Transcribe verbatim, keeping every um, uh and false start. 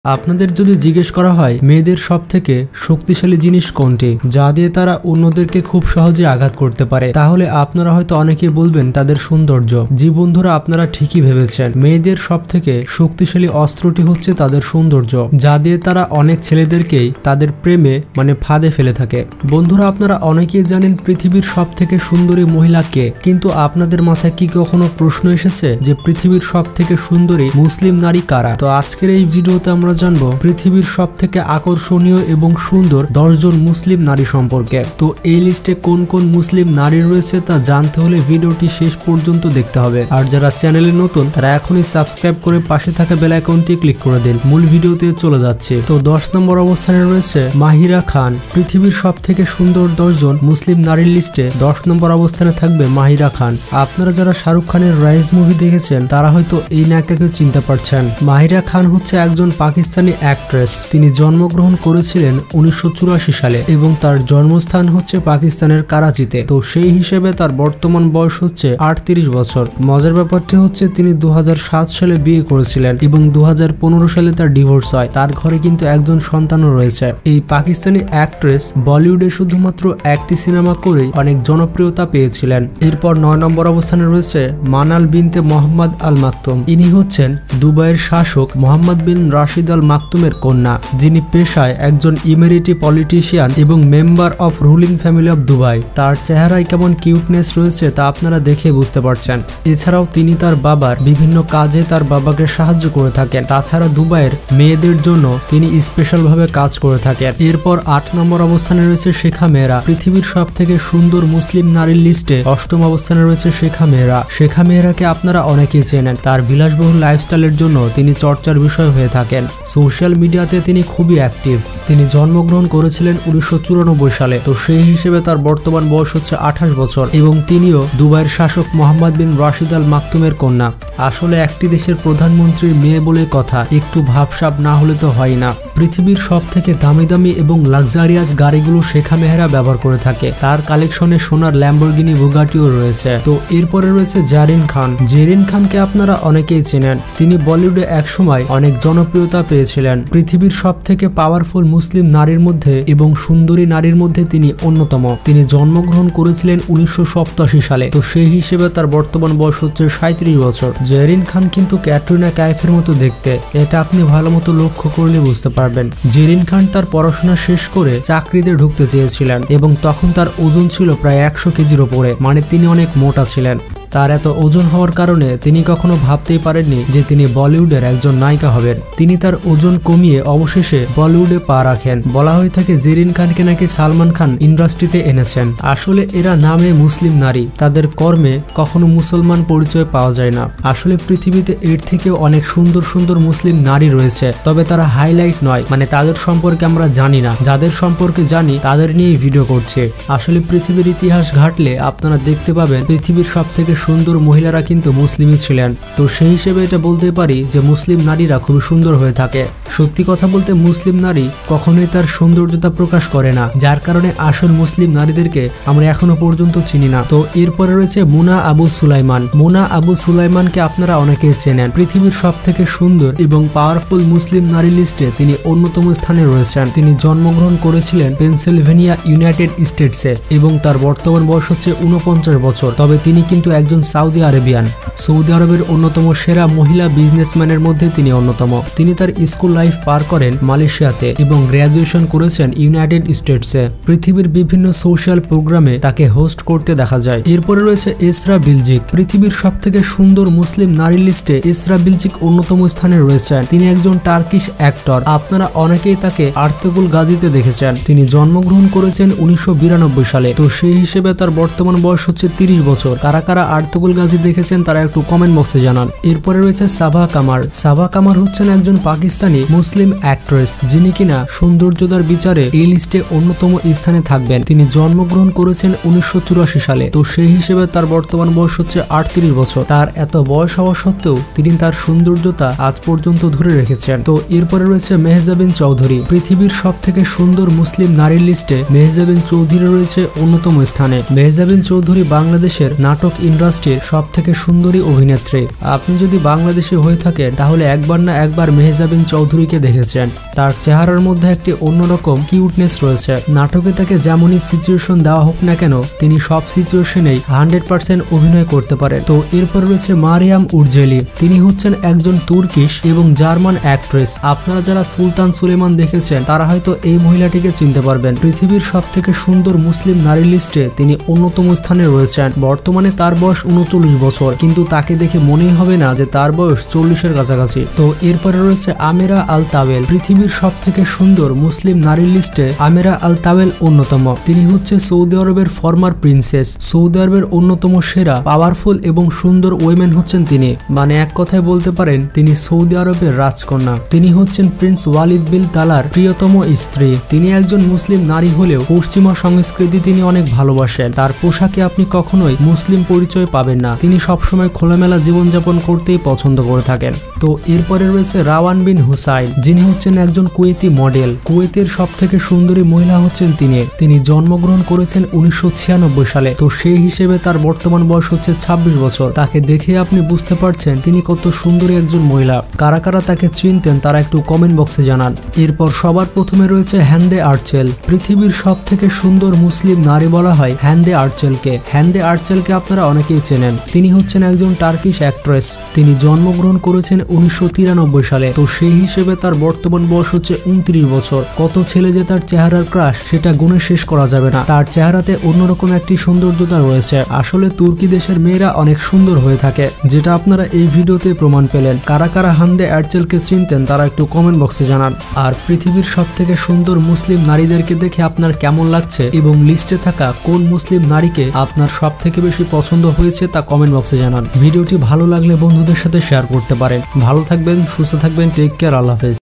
আপনাদের যদি জিজ্ঞেস করা হয় মেয়েদের সবথেকে শক্তিশালী জিনিস কোনটি যা দিয়ে তারা অন্যদেরকে খুব সহজে আঘাত করতে পারে, তাহলে আপনারা হয়তো অনেকে বলবেন তাদের সৌন্দর্য। জি বন্ধুরা, আপনারা ঠিকই ভেবেছেন। মেয়েদের সবথেকে শক্তিশালী অস্ত্রটি হচ্ছে তাদের সৌন্দর্য, যা দিয়ে তারা অনেক ছেলেদেরকেই তাদের প্রেমে মানে ফাঁদে ফেলে থাকে। বন্ধুরা, আপনারা অনেকেই জানেন পৃথিবীর সবথেকে সুন্দরী মহিলা কে, কিন্তু আপনাদের মাথায় কি কখনো প্রশ্ন এসেছে যে পৃথিবীর সবথেকে সুন্দরী মুসলিম নারী কারা? তো আজকের এই ভিডিওতে আমরা জানবো পৃথিবীর সব থেকে আকর্ষণীয় এবং সুন্দর দশ জন মুসলিম নারী সম্পর্কে। তো এই লিস্টে কোন কোন মুসলিম নারী রয়েছে তা জানতে হলে ভিডিওটি শেষ পর্যন্ত দেখতে হবে। আর যারা চ্যানেলে নতুন তারা এখনই সাবস্ক্রাইব করে পাশে থাকা বেল আইকনটি ক্লিক করে দিন। মূল ভিডিওতে চলে যাচ্ছে। তো দশ নম্বর অবস্থানে রয়েছে মাহিরা খান। পৃথিবীর সব থেকে সুন্দর দশ জন মুসলিম নারীর লিস্টে দশ নম্বর অবস্থানে থাকবে মাহিরা খান। আপনারা যারা শাহরুখ খানের রাইজ মুভি দেখেছেন তারা হয়তো এই নায়িকাকে চিনতে পারছেন। মাহিরা খান হচ্ছে একজন পাকিস্তানি অ্যাক্ট্রেস। তিনি জন্মগ্রহণ করেছিলেন উনিশশো চুরাশি সালে এবং তার জন্মস্থান হচ্ছে পাকিস্তানের করাচিতে। তো সেই হিসেবে তার বর্তমান বয়স হচ্ছে আটত্রিশ বছর। মজার ব্যাপারটি হচ্ছে তিনি দু হাজার সাত সালে বিয়ে করেছিলেন এবং দু হাজার পনেরো সালে তার ডিভোর্স হয়। তার ঘরে কিন্তু একজন সন্তানও রয়েছে। এই পাকিস্তানি অ্যাক্ট্রেস বলিউডে শুধুমাত্র একটি সিনেমা করেই অনেক জনপ্রিয়তা পেয়েছিলেন। এরপর নয় নম্বর অবস্থানে রয়েছে মানাল বিনতে মোহাম্মদ আল মাকতুম। ইনি হচ্ছেন দুবাইয়ের শাসক মোহাম্মদ বিন রাশিদ আল মাকতুমের কন্যা, যিনি পেশায় একজন ইমেরিটি পলিটিশিয়ান এবং member of ruling family of Dubai. তার চেহারায় কেমন কিউটনেস রয়েছে তা আপনারা দেখে বুঝতে পারছেন। এছাড়াও তিনি তার বাবার বিভিন্ন কাজে তার বাবাকে সাহায্য করে থাকেন। তাছাড়া দুবাইয়ের মেয়েদের জন্য তিনি স্পেশাল ভাবে কাজ করে থাকেন। এরপর আট নম্বর অবস্থানে রয়েছে শেখা মেহরা। পৃথিবীর সব থেকে সুন্দর মুসলিম নারীর লিস্টে অষ্টম অবস্থানে রয়েছে শেখা মেহরা। শেখা মেহরাকে আপনারা অনেকেই চেনেন। তার বিলাসবহুল লাইফস্টাইলের জন্য তিনি চর্চার বিষয় হয়ে থাকেন। সোশ্যাল মিডিয়াতে তিনি খুবই অ্যাক্টিভ। তিনি জন্মগ্রহণ করেছিলেন উনিশশো চুরানব্বই সালে। তো সেই হিসেবে তার বর্তমান বয়স হচ্ছে আঠাশ বছর এবং তিনিও দুবাইয়ের শাসক মোহাম্মদ বিন রাশিদ আল মাকতুমের কন্যা। আসলে একটি দেশের প্রধানমন্ত্রীর মেয়ে বলে কথা, একটু ভাবসাব না হলে তো হয় না। পৃথিবীর সব থেকে দামি দামি এবং লাক্সারিয়াস গাড়িগুলো শেখা মেহরা ব্যবহার করে থাকে। তার কালেকশনে সোনার ল্যাম্বরগিনি বুগাটিও রয়েছে। তো এরপরে রয়েছে জারিন খান। জেরিন খানকে আপনারা অনেকেই চেনেন। তিনি বলিউডে একসময় অনেক জনপ্রিয়তা পেয়েছিলেন। পৃথিবীর সব থেকে পাওয়ারফুল মুসলিম নারীর মধ্যে এবং সুন্দরী নারীর মধ্যে তিনি অন্যতম। তিনি জন্মগ্রহণ করেছিলেন উনিশশো সপ্তাশি সালে। তো সেই হিসেবে তার বর্তমান বয়স হচ্ছে সাঁত্রিশ বছর। জেরিন খান কিন্তু ক্যাটরিনা কাইফের মতো দেখতে, এটা আপনি ভালো মতো লক্ষ্য করলে বুঝতে পারবেন। জেরিন খান তার পড়াশোনা শেষ করে চাকরিতে ঢুকতে চেয়েছিলেন এবং তখন তার ওজন ছিল প্রায় একশো কেজির ওপরে, মানে তিনি অনেক মোটা ছিলেন। তার এত ওজন হওয়ার কারণে তিনি কখনো ভাবতেই পারেননি যে তিনি বলিউডের একজন নায়িকা হবেন। তিনি তার ওজন কমিয়ে অবশেষে বলিউডে পা রাখেন। বলা হয়ে থাকে জেরিন খানকে নাকি সালমান খান ইন্ডাস্ট্রিতে এনেছেন। আসলে এরা নামে মুসলিম নারী, তাদের কর্মে কখনো মুসলমান পরিচয় পাওয়া যায় না। আসলে পৃথিবীতে এর থেকেও অনেক সুন্দর সুন্দর মুসলিম নারী রয়েছে, তবে তারা হাইলাইট নয়, মানে তাদের সম্পর্কে আমরা জানি না। যাদের সম্পর্কে জানি তাদের নিয়ে ভিডিও করছে। আসলে পৃথিবীর ইতিহাস ঘাটলে আপনারা দেখতে পাবেন পৃথিবীর সব থেকে সুন্দর মহিলারা কিন্তু মুসলিমই ছিলেন। তো সেই হিসেবে এটা বলতে পারি যে মুসলিম নারীরা খুবই সুন্দর হয়ে থাকে। সত্যি কথা বলতে মুসলিম নারী কখনোই তার সৌন্দর্যতা প্রকাশ করে না, যার কারণে আসল মুসলিম নারীদেরকে আমরা এখনো পর্যন্ত চিনি না। তো এরপরে রয়েছে মুনা আবু সুলাইমান। মুনা আবু সুলাইমানকে আপনারা অনেকেই চেনেন। পৃথিবীর সব থেকে সুন্দর এবং পাওয়ারফুল মুসলিম নারী লিস্টে তিনি অন্যতম স্থানে রয়েছেন। তিনি জন্মগ্রহণ করেছিলেন পেনসিলভেনিয়া ইউনাইটেড স্টেটসে এবং তার বর্তমান বয়স হচ্ছে উনপঞ্চাশ বছর। তবে তিনি কিন্তু একজন সৌদি আরবিয়ান। সৌদি আরবের অন্যতম সেরা মহিলা বিজনেসম্যানের মধ্যে তিনি অন্যতম। তিনি তার স্কুল লাইফ পার করেন মালয়েশিয়াতে এবং গ্রাজুয়েশন করেছেন ইউনাইটেড স্টেটসে। পৃথিবীর বিভিন্ন সোশ্যাল প্রোগ্রামে তাকে হোস্ট করতে দেখা যায়। এরপরে রয়েছে এসরা বিলজিক। পৃথিবীর সব থেকে সুন্দর মুসলিম নারীর লিস্টে এসরা বিলজিক অন্যতম স্থানে রয়েছেন। তিনি একজন টার্কিশ অ্যাক্টর। আপনারা অনেকেই তাকে আর্তুগুল গাজীতে দেখেছেন। তিনি জন্মগ্রহণ করেছেন উনিশশো বিরানব্বই সালে। তো সেই হিসেবে তার বর্তমান বয়স হচ্ছে তিরিশ বছর। কারা কারা আর্তুগুল গাজী দেখেছেন তারা একটু কমেন্ট বক্সে জানান। এরপরে রয়েছে সাবা কামার। সাবা কামার হচ্ছেন একজন পাকিস্তানি মুসলিম অ্যাক্ট্রেস, যিনি কিনা সৌন্দর্যতার বিচারে এই লিস্টে অন্যতম স্থানে থাকবেন। তিনি জন্মগ্রহণ করেছেন উনিশশো চুরাশি সালে। তো সেই হিসেবে তার বর্তমান বয়স হচ্ছে আটত্রিশ বছর। তার এত বয়স হওয়া সত্ত্বেও তিনি তার সৌন্দর্যতা আজ পর্যন্ত ধরে রেখেছেন। তো এরপরে রয়েছে মেহজাবিন চৌধুরী। পৃথিবীর সব থেকে সুন্দর মুসলিম নারীর লিস্টে মেহজাবিন চৌধুরী রয়েছে অন্যতম স্থানে। মেহজাবিন চৌধুরী বাংলাদেশের নাটক ইন্ডাস্ট্রির সব থেকে সুন্দরী অভিনেত্রী। আপনি যদি বাংলাদেশি হয়ে থাকেন তাহলে একবার না একবার মেহজাবিন চৌধুরী চৌধুরীকে দেখেছেন। তার চেহারার মধ্যে একটি অন্যরকম কিউটনেস রয়েছে। নাটকে তাকে যেমনই সিচুয়েশন দেওয়া হোক না কেন তিনি সব সিচুয়েশনেই হান্ড্রেড পার্সেন্ট অভিনয় করতে পারেন। তো এরপর রয়েছে মারিয়াম উরজেলি। তিনি হচ্ছেন একজন তুর্কিশ এবং জার্মান অ্যাক্ট্রেস। আপনারা যারা সুলতান সুলেমান দেখেছেন তারা হয়তো এই মহিলাটিকে চিনতে পারবেন। পৃথিবীর সব থেকে সুন্দর মুসলিম নারী লিস্টে তিনি অন্যতম স্থানে রয়েছেন। বর্তমানে তার বয়স উনচল্লিশ বছর, কিন্তু তাকে দেখে মনেই হবে না যে তার বয়স চল্লিশের কাছাকাছি। তো এরপরে রয়েছে আমেরা আল তাওয়েল। পৃথিবীর সব থেকে সুন্দর মুসলিম নারী লিস্টে আমেরা আল তাওয়েল অন্যতম। তিনি হচ্ছে সৌদি আরবের ফর্মার প্রিন্সেস। সৌদি আরবের অন্যতম সেরা পাওয়ারফুল এবং সুন্দর ওয়েমেন হচ্ছেন তিনি। মানে এক কথায় বলতে পারেন তিনি সৌদি আরবের রাজকন্যা। তিনি হচ্ছেন প্রিন্স ওয়ালিদ বিন তালার প্রিয়তম স্ত্রী। তিনি একজন মুসলিম নারী হলেও পশ্চিমা সংস্কৃতি তিনি অনেক ভালোবাসেন। তার পোশাকে আপনি কখনোই মুসলিম পরিচয় পাবেন না। তিনি সবসময় খোলামেলা জীবনযাপন করতেই পছন্দ করে থাকেন। তো এরপরে রয়েছে রাওয়ান বিন হুসাইন, যিনি হচ্ছেন একজন কুয়েতি মডেল। কুয়েতের সব থেকে সুন্দরী মহিলা হচ্ছেন তিনি। তিনি জন্মগ্রহণ করেছেন উনিশশো ছিয়ানব্বই সালে। তো সেই হিসেবে তার বর্তমান বয়স হচ্ছে ছাব্বিশ বছর। তাকে দেখে আপনি বুঝতে পারছেন তিনি কত সুন্দরী একজন মহিলা। কারা কারা তাকে চিনতেন তারা একটু কমেন্ট বক্সে জানান। এরপর সবার প্রথমে রয়েছে হ্যান্ডে আর্চেল। পৃথিবীর সব থেকে সুন্দর মুসলিম নারী বলা হয় হ্যান্ডে আর্চেলকে। হ্যান্ডে আর্চেলকে আপনারা অনেকেই চেনেন। তিনি হচ্ছেন একজন টার্কিশ অ্যাক্ট্রেস। তিনি জন্মগ্রহণ করেছেন উনিশশো তিরানব্বই সালে। তো সেই হিসেবে তার বর্তমান বয়স হচ্ছে উনত্রিশ বছর। কত ছেলে যে তার চেহারার ক্রাশ সেটা গুণে শেষ করা যাবে না। তার চেহারাতে অন্যরকম একটি সৌন্দর্যতা রয়েছে। আসলে তুর্কি দেশের মেয়েরা অনেক সুন্দর হয়ে থাকে, যেটা আপনারা এই ভিডিওতে প্রমাণ পেলেন। কারা কারা হান্দে আর্চেলকে চিনতেন তারা একটু কমেন্ট বক্সে জানান। আর পৃথিবীর সব থেকে সুন্দর মুসলিম নারীদেরকে দেখে আপনার কেমন লাগছে এবং লিস্টে থাকা কোন মুসলিম নারীকে আপনার সব থেকে বেশি পছন্দ হয়েছে তা কমেন্ট বক্সে জানান। ভিডিওটি ভালো লাগলে বন্ধুদের সাথে শেয়ার করতে পারেন। ভালো থাকবেন, সুস্থ থাকবেন, টেক কেয়ার, আল্লাহ হাফেজ।